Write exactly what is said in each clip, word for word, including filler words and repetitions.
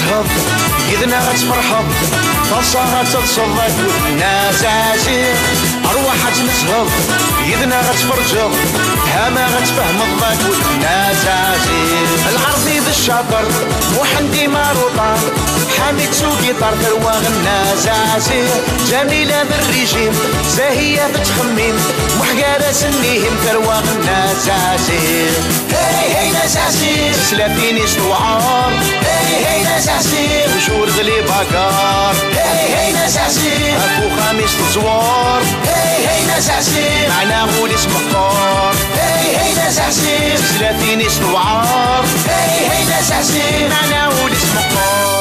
تنهض يدنا غتفرحض فرصة غتتصدق والناس عاشير أرواح غتنسهض يدنا غتفرجض هما غتفهم الضاك والناس عاشير العرضي بالشاطر محندي ماروطان حامد سوقي طار ثروة الناس عاشير جميلة بالريجيم زاهية بتخميم محقارة سنيهم ثروة الناس عاشير هاي هاي ناس عاشير سلافيني سوعار هاي هاي ناس عاشير وشور غلي باكار هاي هاي ناس عاشير اكو خميس الزوار هاي هاي ناس عاشير معنا غول اسم مختار هاي هاي ناس عاشير سلافيني سوعار هاي هاي ناس عاشير معنا غول اسم مختار.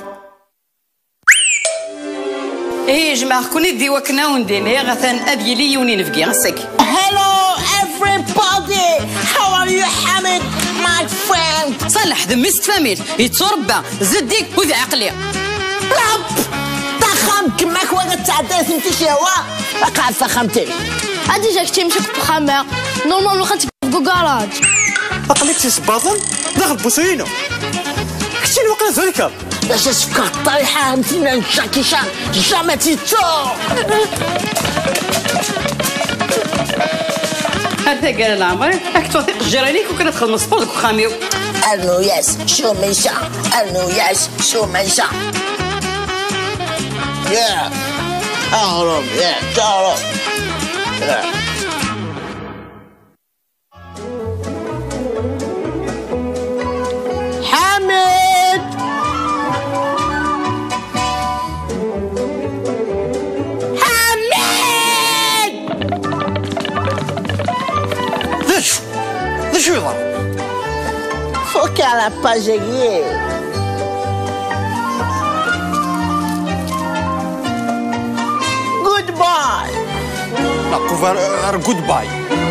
ايه جماعة كوني دي وكنا ونديني غثان ابي لي يوني نفقي غسك. Hello everybody, how are you حمد my friend؟ صالح ذا مست فاميل يتربى زديك وذا عقلي. رب ضخم كما كوا غتعدى انت شي هو قاعد فخمتي. هادي جاك تمشي بخامة نورمالمون غتبقى كراج. أقلتي سباطن داخل بوسينو. كنتي الوقت ذلك. باش تفكر الطريحة مثلنا جاكي شان جامع تيتو. هذا قال العمر راك توثق الجيرانيك وكانت تخدم سبورت وخاميو. أرنو ياس شو منشا أرنو ياس شو منشا. يا أهرب يا تهرب. حامد حامد ليش؟ ليش يضرب؟ فوق على باجيي. جود باي. لا كوفر جود باي.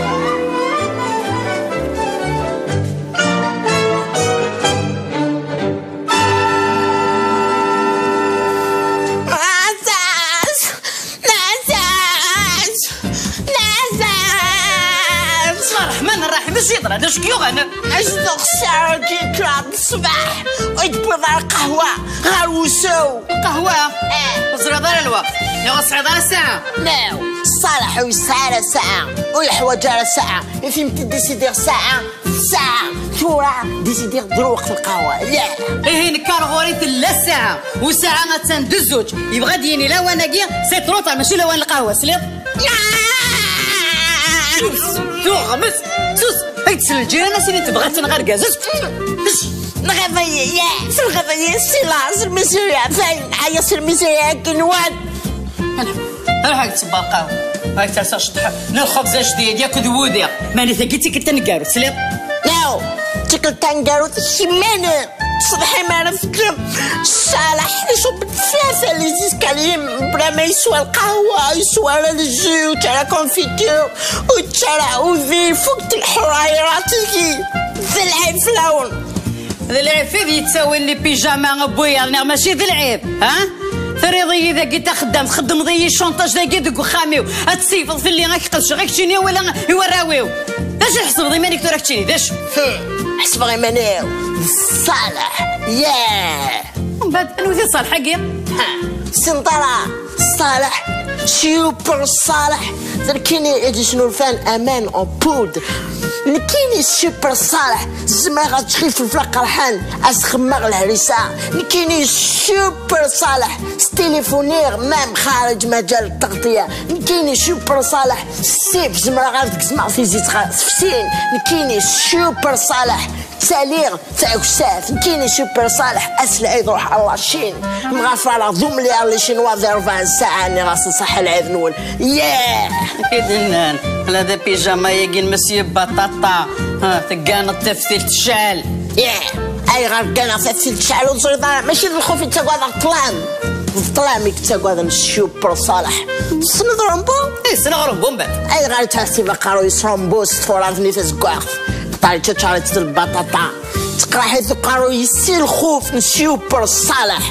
باش يضرب هذا شكيو انا اشدق ساعة كي كراب الصباح ويتبوض على القهوة غاروسو قهوة اه وزرا دار الوقت يا غصعي دار الساعة ناو الصالح ويسعر ساعة والحوايج على ساعة فهمتي ديسيدير ساعة ساعة تورا ديسيدير دروق في القهوة لا ايه نكار غوريت لا ساعة وساعة غتساند الزوج يبغى ديني لا وانا كيا سي تروطا ماشي لا وان القهوة سليط تو غمس سوس هيك الجيران اللي تبغى تنغرقاز نغفية يا في الغفية سيلاز المسيرية فين حيص المسيرية كنوان انا هاك تبقى القهوة هاك ترسا شطح الخبز جديد ياكل ودي ماني ثقيتي كنت نقارو سليط ناو تكل تنقارو الشمانة صبحي ما عرفتش صالح يصب الثلاثة اللي زيز كليم بلا ما يسوى القهوة يسوى الجي وترى كونفيتور وترى وذي فوق الحرايرات تجي ذي العيب في اللون ذي العيب في ذي تسوي لي بيجاما بويا ماشي ذي العيب ها فريضي اذا كنت خدام تخدم ضي الشونطاج ذا كيدك وخاميو هتسيفض في اللي غيقلش غيك تشيني ولا يوراويو اش نحسب ضي مانيك تراك تشيني داش حسب غير مانيو صالح ياه من بعد انو ذي صالح كيا سنطرة صالح سوبر صالح ذركيني ادي شنو الفان امان اون بود نكيني سوبر صالح زعما غتخيل في الفلاق رحان اسخمغ الهريسه نكيني سوبر صالح ستيليفونير مام خارج مجال التغطيه نكيني سوبر صالح سيف زعما غتسمع في زيت فسين نكيني سوبر صالح سالير تعكسات نكيني سوبر صالح اسلع يروح على الشين مغفر ذو مليار لي شينوا ذي أربعين ساعه اني غاس نصح العيد نول ياه كيدنان هذا بيجاما يجين مسيو بطاطا ها تقانا التفثيل تشعل ياه اي غير كان التفثيل تشعل وصيدار ماشي الخوف تاكو هذا الطلام الطلام تاكو هذا السوبر صالح سنضربو اي سنضربو من بعد اي غير تحسي بقارو يصرمبو ستفورافني تزكواخ طاري تشاريت البطاطا تقرا حيث قارو يسي الخوف السوبر صالح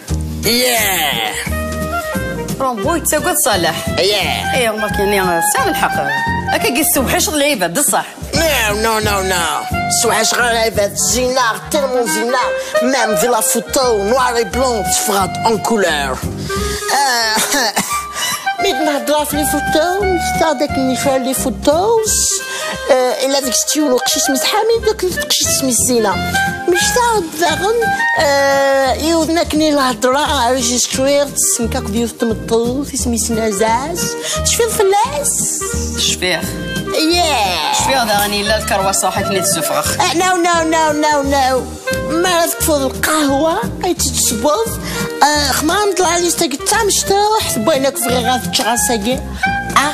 ياه رومبو يتساقط صالح ياه ايه والله كاين ساعة الحق هكا كي السوبحيش العيبة بصح Non, non, non, non. Sois-je rêve d'être zinard, tellement zinard. Même de la photo noir et blanc se fera en couleur. Euh, mais نهضر في لي فوتو نستعدك نفعل لي فوتوز الا داك ستيون وقشي سميت حامد داك وقشي سميت زينه مش تعرف داغن يوذنا كني الهضره ريجستريرت سنكاك ديال التمطو سميت نازاز شفير فلاس شفير ياه شفير داغني لا الكرواسه حكني الزفرخ نو نو نو نو نو ما تفوض القهوه تتصبوظ خمام طلع لي ستاك تاع مشطوح بينك في غاف تشغاساكي اخ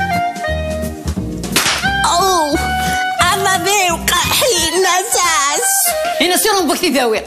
او اما بي وقحي نازاز هنا سيرهم بك تداوي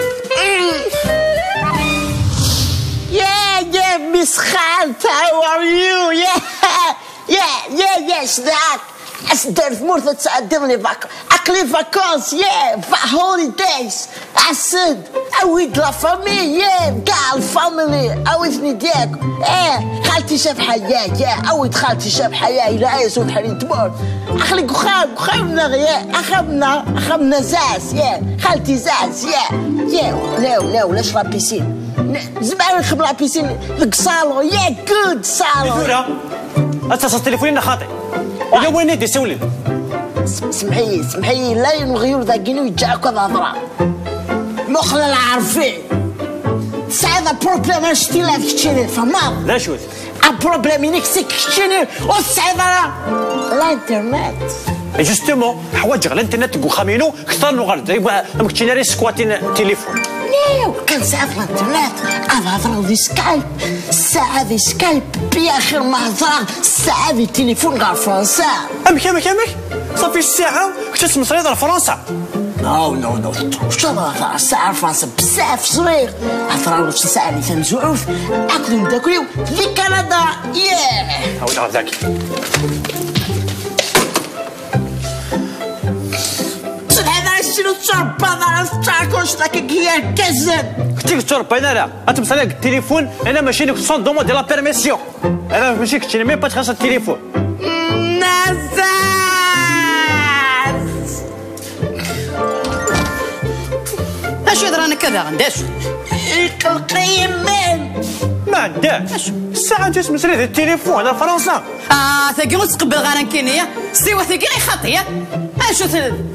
يا يا مس خالد هاو ار يو يا يا يا يا شداك أصدر في مرثة تقدمني فاك أقلي فاكونس يا هوليدايز أسد أويد لا فامي يا كاع الفاميلي أويدني دياك إيه خالتي شاف حياة يا أويد خالتي شاف حياة إلى أي صوت حرين تموت أخلي خام خامنا يا أخمنا أخمنا زاز يا خالتي زاز يا يا ناو ناو لاش لا بيسين زمان نخدم لا بيسين ذاك صالون يا جود صالون اتصل تليفوني خاطئ ولا وين ندي سولي سمحي سمحي لا الغيور ذاكيني ويجعكوا الهضره مخنا العارفين سعيدة بروبليم اشتي لا كتشيني فهمت لا شوت البروبليم انك سيك كتشيني والسعيدة الانترنت جوستومون حوايج على الانترنت كو خامينو كثر نغرد يبقى مكتشينا ري سكواتين تليفون نيو كان ساعة في الانترنت انا هضرة دي سكايب الساعة دي سكايب بآخر ما هضرة الساعة دي تليفون غير فرنسا امك امك امك صافي الساعة كنت تسمع صغير فرنسا نو نو نو شو هضرة الساعة فرنسا بزاف صغير هضرة شي ساعة اللي فهم زعوف اكلو نداكلو في كندا ياه عاود عاود ذاك شنو تشرب انا تاكلش داك هي كذب كنتي تشرب انا لا غتمسح لك التليفون انا ماشي لك سون دومون ديال لا بيرميسيون انا ماشي كنتي ميم با تخلص التليفون نازاز اش يضرنا كذا غنداش يقلق يمين ما عندهاش الساعة جات مسريد التليفون على فرنسا اه ثاقي متقبل غير كينيا سيوا ثاقي غير خاطيه اشو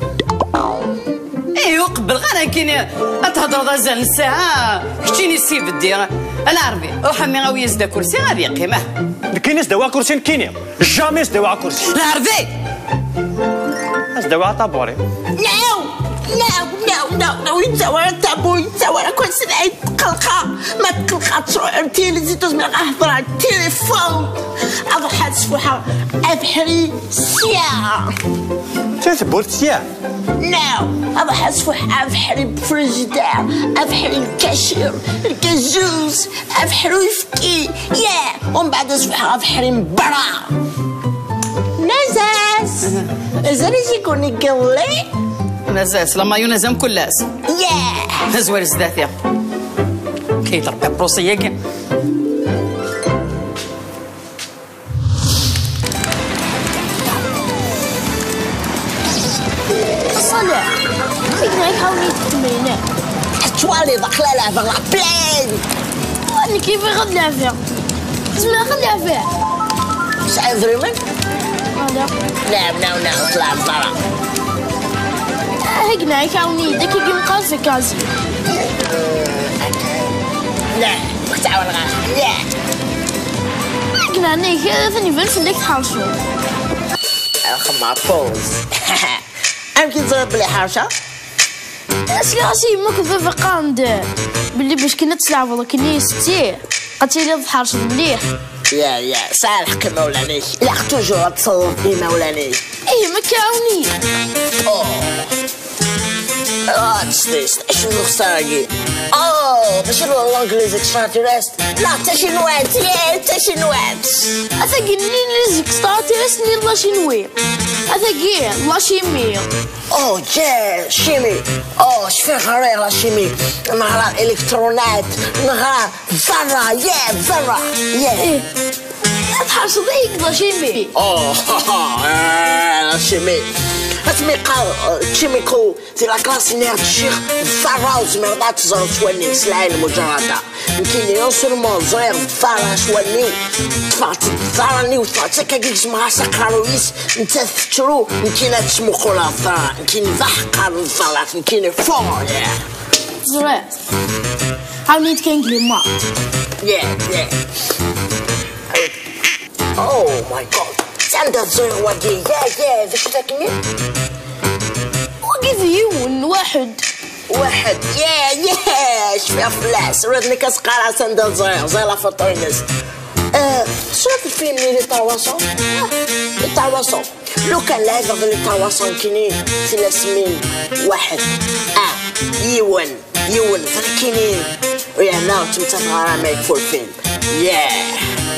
ايوا قبل غير كاين تهضر غزال الساعه كتيني سي بدي العربي وحمي غاوي يزدا كرسي غادي يقيمه كاين زدوا كرسي كينيا جامي زدوا كرسي العربي زدوا طابوري ناو ناو ناو ناو ناو يتسوى تابو يتسوى كل سنة تقلقا ما تقلقا تروح انتي زيتو زميل غهضر على التليفون اضحى تسفوحة افحري سياعة تثبت سياعة ناو اضحى تسفوحة افحري بفريجيدير افحري الكاشير الكازوز افحري يفكي ياه ومن بعد تسفوحة افحري من برا نزاز نزاز يكون يقلي نزاس لما ينزم كلاس ياه زوار زداتي كي تربي بروسيك صالح فينا يحاولوا التمرينات توالي داخله لعبه لا بلين وانا كيف غد لعبها زعما غد لعبها سعيد دريمن هذا نعم نعم نعم طلع برا هكنا يحاولني داك كي مقال في كازي لا كتعاون غير لا هكنا انا ثاني فين فيك تحرشوا الخمار بوز يمكن تضرب بلي حرشه اسكي راسي ما كنت فقاند باللي باش كنا تلعبوا كني ستي قتيلي تحرش مليح يا يا صالح كما ولانيش لا توجور تصوف ديما ولانيش ايه ما كاوني اوه اه تستيست شنو خسارة اوه باش نروح الانجليزي اكستراتيرست لا تا شي نوات يا تا شي نوات اثاقي نيزك اكستراتيرست ني لا شينوي اثاقي لا شيمي اوه جا شيمي اوه شفي غير لا شيمي نهار الالكترونات نهار ذرة يا ذرة يا ايه تحرش ضيق لا شيمي اوه لا شيمي تسميقا تشيميكو في لاكلاسينير الشيخ الثراو زمرضات تزرد شواني سلاين المجردة يمكن يوصل زرير الثرا شواني تفعت الثراني وتفعت كاكيك جمعها سقارويس انت تشرو يمكن تسموقو لا الثرا يمكن ضحقا الثرا يمكن فور زرير عاوني تكنقلي ما يا يا اوه ماي جاد عندها الزرير وادي يا يا ذاك تاكني وقف يون واحد واحد يا يا شفيها فلاس ردني كسقارة سندل زرير زي لا فطرينس اه شفت الفيلم لي تاواسون لي تاواسون لو كان لايف غير لي تاواسون كاينين ثلاث ميل واحد اه يون يون كاينين ويا ناو تمتفع ميك فور فيلم ياه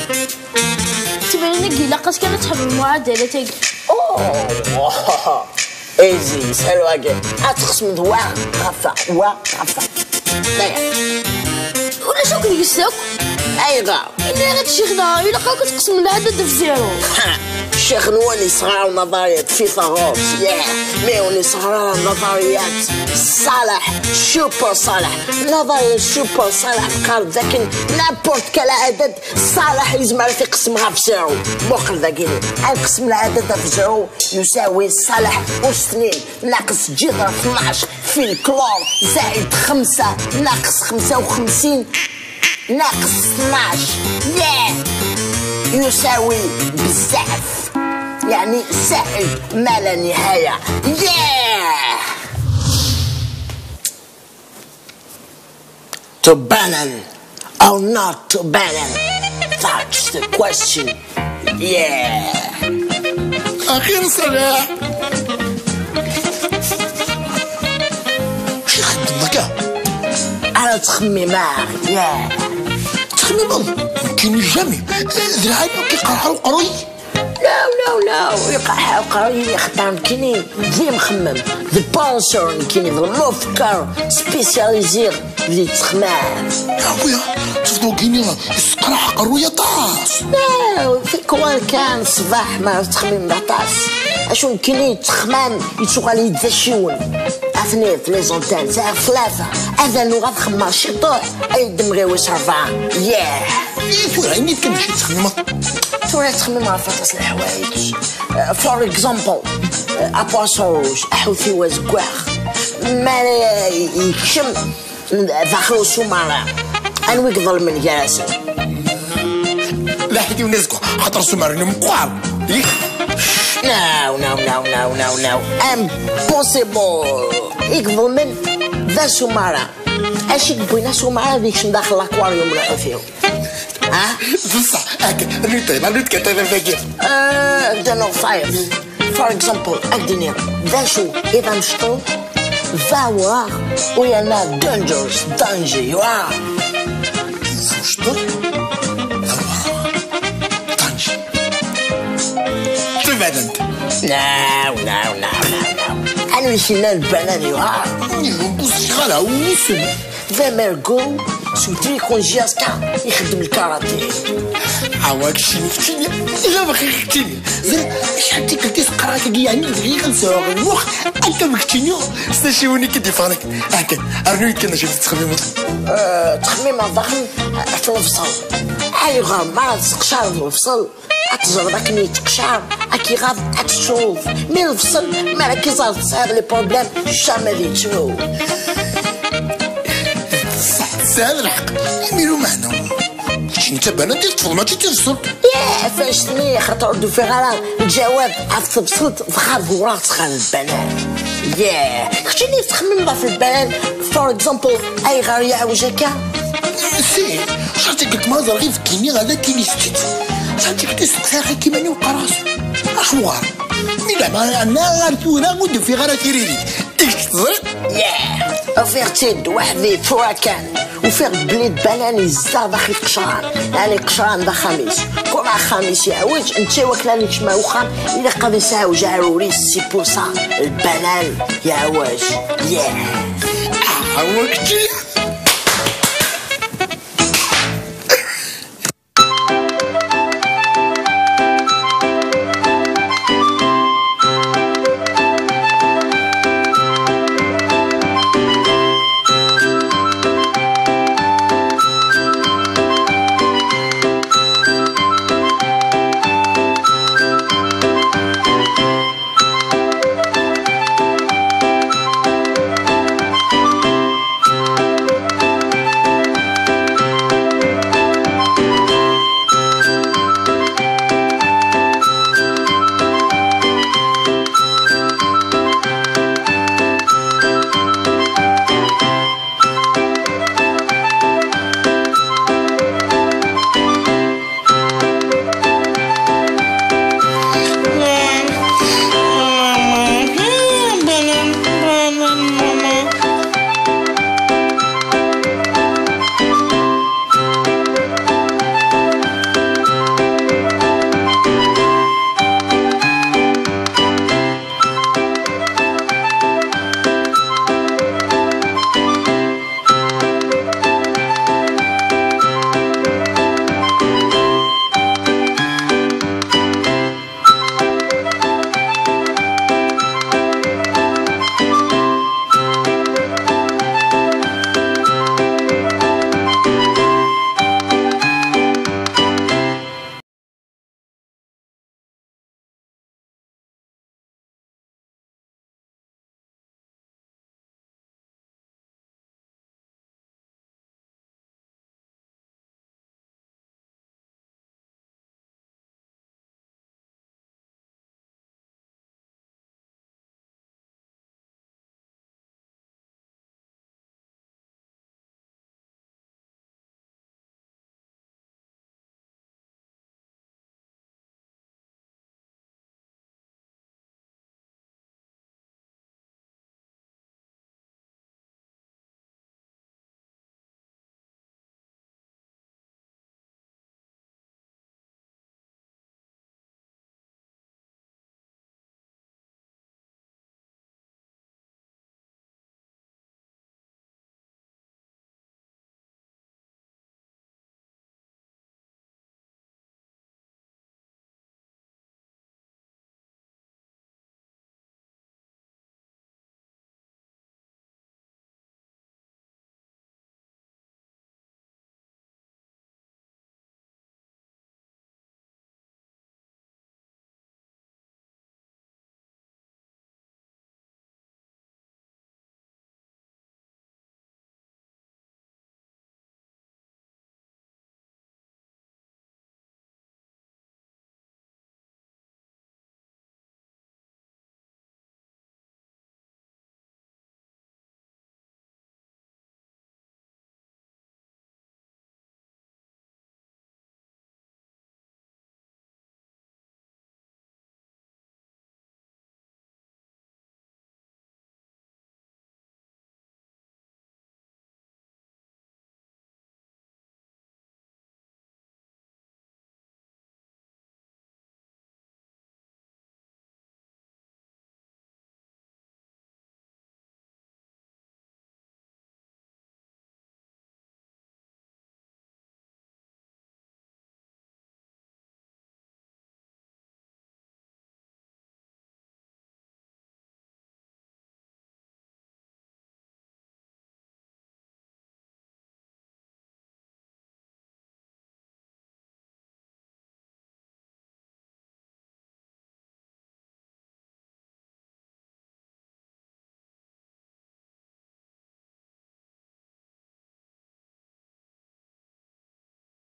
تبين نقي لقد كانت تحب المعادلة تقل اوه ايزي سهل واقع اتقسم ذوا غفا وا غفا دايا ولا شو كنت يساك ايغا إلا غير شيخنا إلا قاك تقسم العدد في زيرو الشيخ نواني صغار نظريات فيثاغورس ياه ميوني صغار نظريات صالح شوبر صالح نظرية شوبر صالح بقال ذاك نابورت كلا عدد صالح لازم يعرف يقسمها في زيرو موقع ذاكيني نقسم العدد في زيرو يساوي صالح واثنين ناقص جذر اثناش في الكلور زائد خمسة ناقص خمسة وخمسين ناقص اثناش ياه يساوي بزاف يعني زائد ما لا نهاية ياه To banana or not to banana that's the question yeah أخير صلاح شي خدم ذكاء أنا تخمي معك ياه تخمي ماضي يمكن جامي ذراعي كيقرحوا القروي لا لا لا يقع قريب يخدم كيني ذي مخمم ذا بونسر كيني ذا مفكر سبيسياليزير ذي تخمام يا خويا تفضل كيني يسقرح قروية طاس لا في كوان كان صباح ما تخمم بعطاس اشون كيني تخمام يتسوق على يدشيون اثنين في لي زونتان ساعة ثلاثة هذا لو غاد خمار شي طوح اي دمغي واش ربعة ياه يا خويا عيني كنمشي تخمم توري تخمم على فاطس الحوايج فور اكزامبل ابواسون روج احوثي وزكواخ ما يكشم داخلو سومارا انويك ظل من جاسم لا حيتي ونسكو خاطر سومارين مقوار ناو ناو ناو ناو ناو ناو امبوسيبل يقضل من ذا سومارا اشي بوينا سومارا ذيكش داخل الاكواريوم راحو فيهم ها بصح هكا نوتي نوت كتابة فاكر ااا دانو فايف فور اكزامبل اكدينير ذا شو اذا مشطو ذا وراه ويانا دانجرز دانجي يواه شطور طنجي تبعد انت ناو ناو ناو ناو انا وشينا البنان يواه بص شغالها وسن ذا ميرغو سو تريكونجياسكا يخدم الكاراتيه عواك شيني فتيني إلا بخي ختيني زين مش حتى كنتي سقراك يعني غير خمسة المخ أنت مكتينيو استشيوني كدي فانك هكا أرنويت كنا شفت تخميم تخميم ضخم في الفصل أيوة ما تسقشار في الفصل أتجرب أكني تقشار أكي غاض أتشوف من الفصل ما راكي صار تصير لي بروبليم جامي دي تشوف سهل الحق يميلو معنا شي انت بنات ديال الطفل ما تيتفصل ياه فاشتني خاطر ردو في غرام الجواب عرفت بصوت فخار وراك تخان البنان ياه كنتي تخمم في البنان فور اكزامبل اي غير يعوج هكا سي شحال قلت مازال غير فكيني غادا كيني ستيت شحال قلت سقساخي كيما نوقع راسو احوار ميلا ما انا غارتونا مود في غرا كيريلي تزرق ياه وفيغتيد وحدي فواكان وفيغ بليد بناني الزار داخل قشران يعني قشران دا خميس كل خميس يعوج انت واكلاني كشما وخام الا قادر يساوج عروري سي بوسا البنان يعوج ياه عوجتي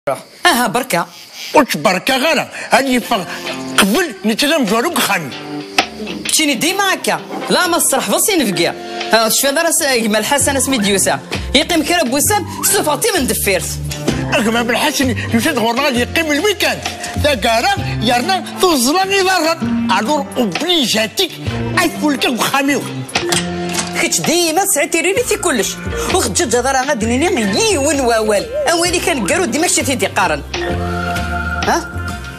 اها بركه واش بركه غانا هادي قبل نتلم جوالوك خاني تشيني ديما هكا لا ما الصرح بصي نفقيا ها شفا راس جمال حسن سمي ديوسا يقيم كرا بوسام سوفاتي من دفيرت جمال بالحسن يوسف غورنا يقيم الويكاند تاكارا يرنا توصلنا غير الور اوبليجاتيك ايفولك وخاميو كنت ديما سعيتي ريني في كلش وخجج هضره غادي نيني يون واوال اولي كان كارو ديما شتي دي قارن ها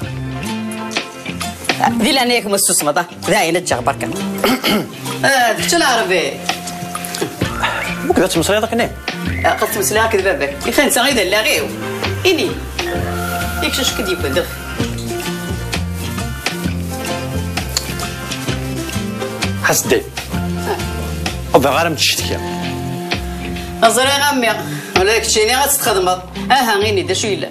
دي لاني ياك مسوس مضى داينا تجا بركه اه دخلت العربي ممكن تمسلي هذاك ني قد تمسلي هكذا بابك يخان صغير لا غيو اني ياك شاش كدي بدغ حسدي وبا غير متشتكي ازري غامي ولا داك الشيء اللي غتخدمض اها غيني دا شي لا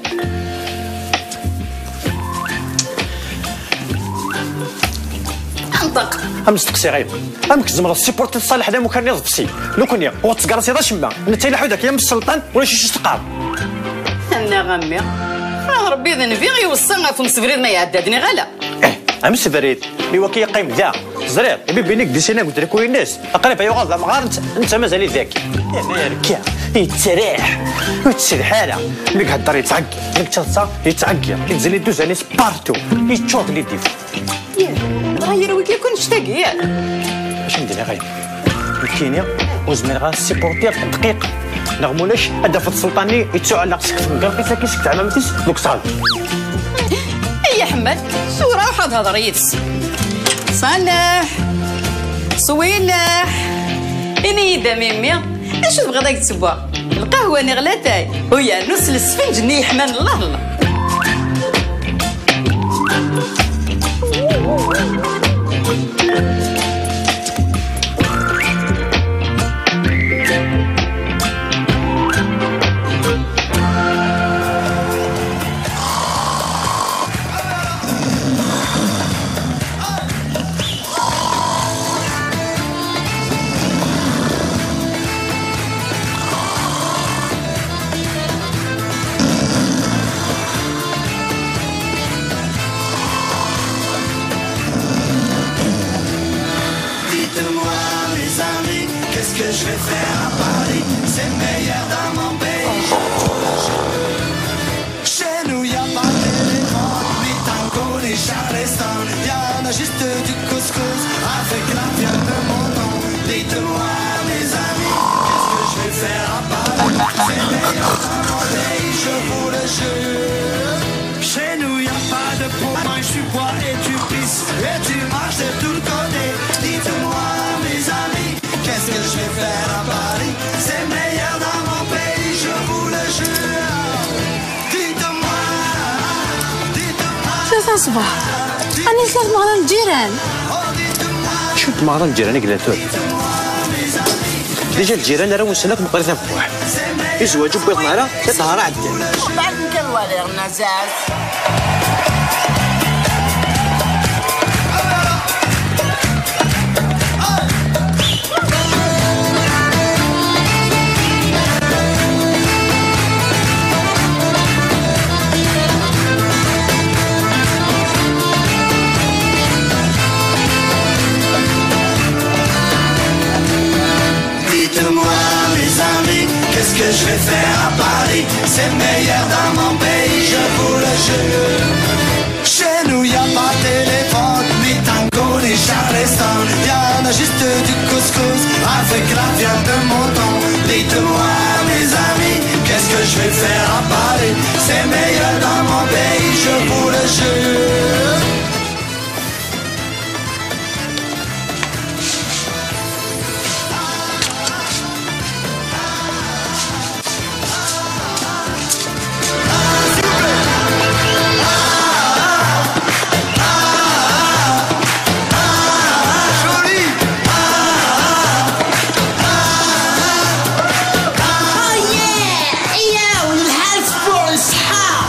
انطق امستقسي غير امك زمر السيبورت الصالح هذا مكان يض بسي لو كنيا هو تسقر سيدا شما انت الى حودك يا من السلطان ولا شي شي تقار انا غامي اه ربي ذا نبي غيوصلنا في مسفريد ما يعدادني غلا اه ام سفريد اللي وكي قيم ذا زرير يبي بينك ديسينا قلت لك وين الناس اقرب يا غلط مغار انت انت مازال ذاكي يا مالك يتسرح وتسير حاله اللي كهضر يتعقي اللي كتصا يتعقي ينزل يدوز عليه سبارتو يتشوط لي ديف غير ويكي كون شتاقي ياك اش ندير غير الكينيا وزميل غا سيبورتير دقيق نغمولاش هذا في السلطاني يتسوع على قسك مقلقي ساكي سكت على مامتيس دوك صال يا حماد سورة وحد هضر يدس صالح صويلح إني يدا ميمي اش تبغى داك تسبوا القهوة ني غلاتاي ويا نص السفنج ني حمان الله الله صباح أنا ثلاث مغران الجيران شو مغران الجيران قلاتو ديجا الجيران راهو نسناك مقريتنا بواحد يزواجوا بيض معنا تطهر عدل بعد كان والي النزاز Qu'est-ce que je vais faire à Paris? C'est meilleur dans mon pays, je vous le jure. Chez nous y a pas de téléphone, ni tango, ni charleston. Y'en a juste du couscous avec la viande de mouton. Dites-moi mes amis, qu'est-ce que je vais faire à Paris? C'est meilleur dans mon pays, je vous le jure. يا والحال فوق الصحة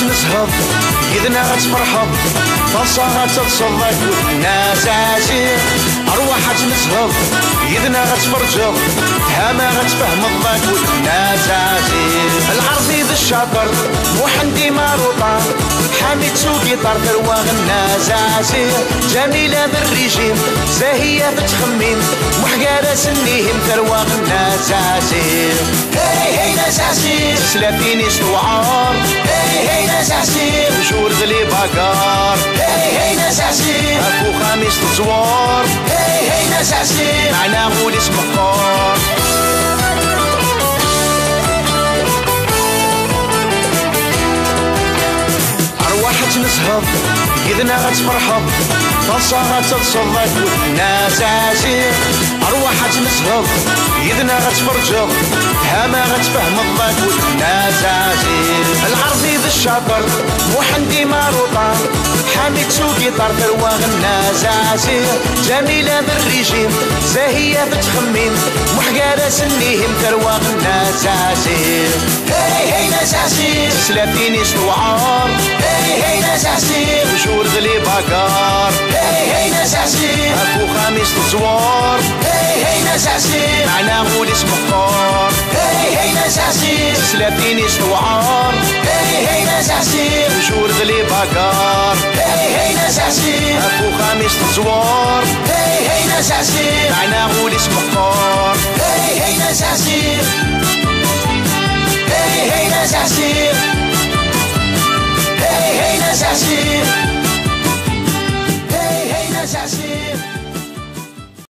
غتنسهض يدنا غتفرحض طاسة غتتصدق والناس عاشير أرواح غتنسهض يدنا غتفرجض هما غتفهم الضاك والناس عاشير العربي بالشاطر وحندي ماروطان حميد سوقي طار ثروة الناس عاشير جميلة بالريجيم زاهية بتخميم محقارة سنيهم ثروة الناس عاشير هي هي ناس عاشير سلافيني سوعار هي هي ناس عاشير وجور ذلي باكار هي هي ناس عاشير اكو خميس الزوار هي هي ناس عاشير معنا غول اسم الطار أرواح تنسهض يدنا غتفرحض طاسة غتتصدق والناس عاشير أرواح تنسهض يدنا غتفرجض هما غتفهم الضاك والناس عاشير العربي بالشاطر وحندي ماروطان حميد سوقي طار ثروة الناس عاشير جميلة بالريجيم زاهية بتخميم محقارة سنيهم ثروة الناس عاشير هي هي ناس عاشير سلافيني سوعار هي هي ناس عاشير وجور ذلي باكار هي هي ناس عاشير اكو خميس الزوار هي هي ناس عاشير معنا غول اسم الطار هي هي ناس عاشير سلافيني سوعار هي هي ناس عاشير وجور ذلي باكار هي هي ناس عاشير اكو خميس الزوار هي هي ناس عاشير